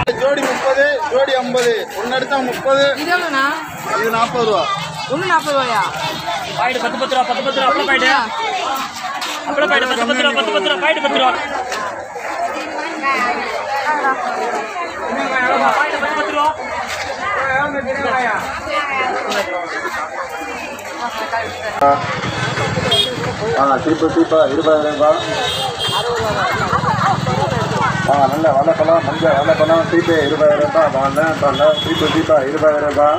ஜோடி 30, ஜோடி 50. ஒன்று எடுத்தா 30. இது எவ்வளோண்ணா? இது 40 ரூபா. ஒன்று 40 ரூபாயா? பாயிடு 10 ரூபா 10 ரூபா அப்பள பாயிடு அப்பள பாயிடு 10 ரூபா 10 ரூபா பாயிடு 10 ரூபா பாயிடு 10 ரூபா திருப்பி 20,000 நல்ல வளப்பழம் மஞ்சள் வளப்பழம் திருப்பி 20,000 வாங்க திருப்பி 20,000.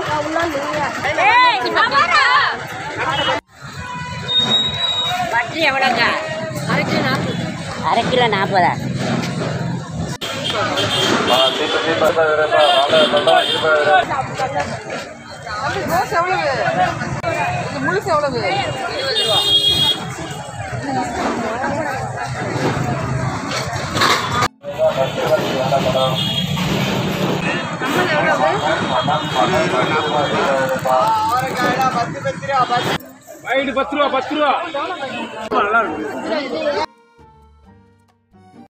பட்லி எவ்வளோங்க? அரை கிலோ 40. ரோஸ் எவ்வளவு? இது முழுசு எவ்வளவு? 20 ரூபா. பாயிடு 10 ரூபா 10 ரூபா நல்லா இருக்கு.